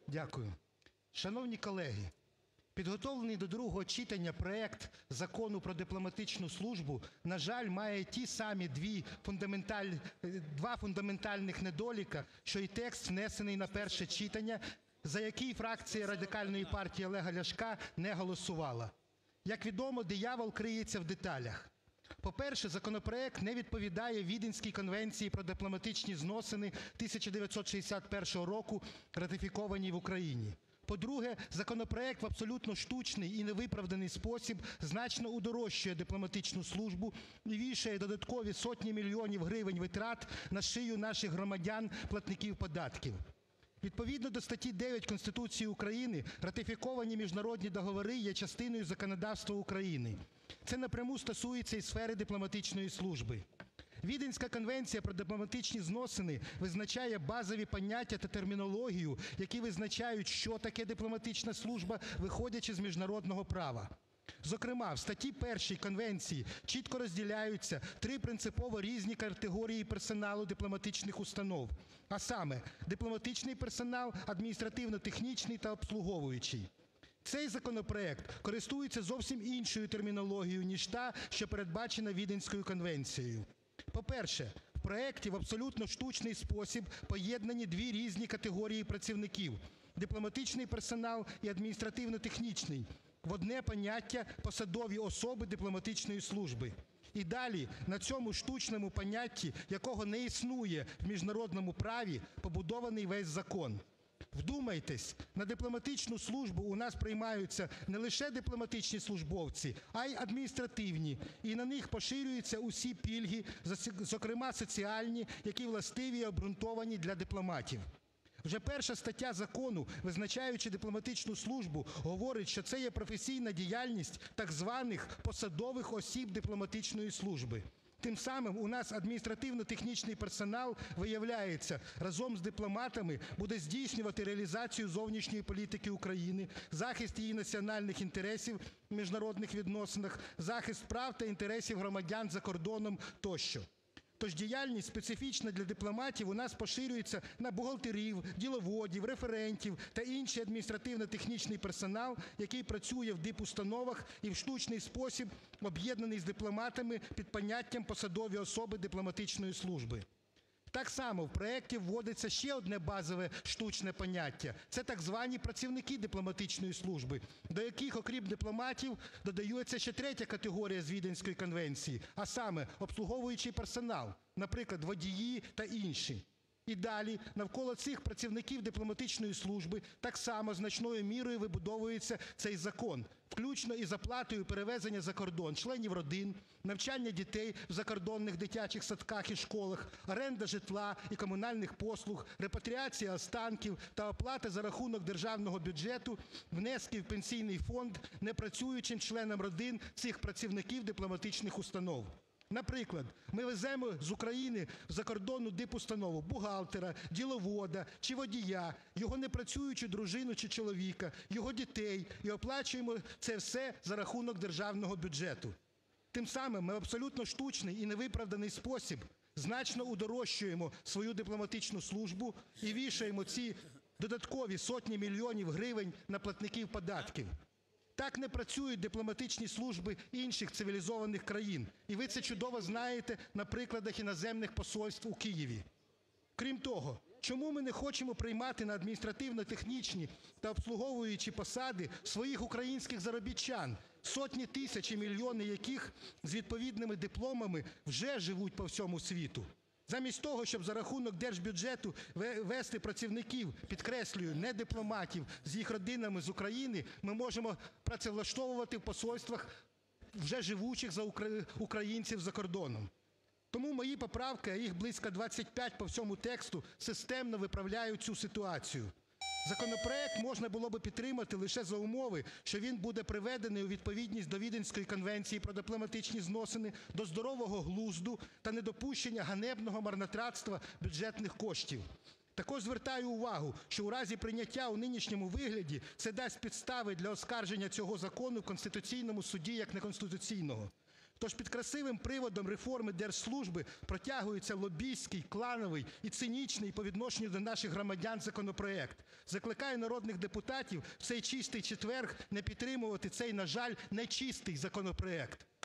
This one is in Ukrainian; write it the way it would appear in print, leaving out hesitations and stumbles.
Дякую. Шановні колеги, підготовлений до другого читання проект Закону про дипломатичну службу, на жаль, має ті самі два фундаментальних недоліки, що і текст, внесений на перше читання, за який фракція Радикальної партії Олега Ляшка не голосувала. Як відомо, диявол криється в деталях. По-перше, законопроект не відповідає Віденській конвенції про дипломатичні зносини 1961 року, ратифікованій в Україні. По-друге, законопроект в абсолютно штучний і невиправданий спосіб значно удорожчує дипломатичну службу і вішає додаткові сотні мільйонів гривень витрат на шию наших громадян – платників податків. Відповідно до статті 9 Конституції України ратифіковані міжнародні договори є частиною законодавства України. Це напряму стосується і сфери дипломатичної служби. Віденська конвенція про дипломатичні зносини визначає базові поняття та термінологію, які визначають, що таке дипломатична служба, виходячи з міжнародного права. Зокрема, в статті 1 Конвенції чітко розділяються три принципово різні категорії персоналу дипломатичних установ, а саме: дипломатичний персонал, адміністративно-технічний та обслуговуючий. Цей законопроект користується зовсім іншою термінологією, ніж та, що передбачена Віденською конвенцією. По-перше, в проекті в абсолютно штучний спосіб поєднані дві різні категорії працівників – дипломатичний персонал і адміністративно-технічний – в одне поняття посадові особи дипломатичної служби. І далі на цьому штучному понятті, якого не існує в міжнародному праві, побудований весь закон. Вдумайтесь, на дипломатичну службу у нас приймаються не лише дипломатичні службовці, а й адміністративні, і на них поширюються усі пільги, зокрема соціальні, які властиві і обґрунтовані для дипломатів. Вже перша стаття закону, визначаючи дипломатичну службу, говорить, що це є професійна діяльність так званих посадових осіб дипломатичної служби. Тим самим у нас адміністративно-технічний персонал, виявляється, разом з дипломатами буде здійснювати реалізацію зовнішньої політики України, захист її національних інтересів в міжнародних відносинах, захист прав та інтересів громадян за кордоном тощо. Тож діяльність, специфічна для дипломатів, у нас поширюється на бухгалтерів, діловодів, референтів та інший адміністративно-технічний персонал, який працює в дипустановах і в штучний спосіб об'єднаний з дипломатами під поняттям посадові особи дипломатичної служби. Так само в проекті вводиться ще одне базове штучне поняття – це так звані працівники дипломатичної служби, до яких, окрім дипломатів, додається ще третя категорія з Віденської конвенції, а саме обслуговуючий персонал, наприклад, водії та інші. І далі навколо цих працівників дипломатичної служби так само значною мірою вибудовується цей закон, включно із оплатою перевезення за кордон членів родин, навчання дітей в закордонних дитячих садках і школах, оренда житла і комунальних послуг, репатріація останків та оплата за рахунок державного бюджету внесків в пенсійний фонд непрацюючим членам родин цих працівників дипломатичних установ. Наприклад, ми веземо з України в закордонну дипустанову бухгалтера, діловода чи водія, його непрацюючу дружину чи чоловіка, його дітей і оплачуємо це все за рахунок державного бюджету. Тим самим ми в абсолютно штучний і невиправданий спосіб значно удорожчуємо свою дипломатичну службу і вішаємо ці додаткові сотні мільйонів гривень на платників податків. Так не працюють дипломатичні служби інших цивілізованих країн, і ви це чудово знаєте на прикладах іноземних посольств у Києві. Крім того, чому ми не хочемо приймати на адміністративно-технічні та обслуговуючі посади своїх українських заробітчан, сотні тисяч і мільйони яких з відповідними дипломами вже живуть по всьому світу? Замість того, щоб за рахунок держбюджету вести працівників, підкреслюю, не дипломатів, з їх родинами з України, ми можемо працевлаштовувати в посольствах вже живучих українців за кордоном. Тому мої поправки, а їх близько 25 по всьому тексту, системно виправляють цю ситуацію. Законопроект можна було би підтримати лише за умови, що він буде приведений у відповідність до Віденської конвенції про дипломатичні зносини, до здорового глузду та недопущення ганебного марнотратства бюджетних коштів. Також звертаю увагу, що у разі прийняття у нинішньому вигляді це дасть підстави для оскарження цього закону в Конституційному Суді як неконституційного. Тож під красивим приводом реформи держслужби протягується лобістський, клановий і цинічний по відношенню до наших громадян законопроект. Закликаю народних депутатів в цей Чистий четвер не підтримувати цей, на жаль, нечистий законопроект.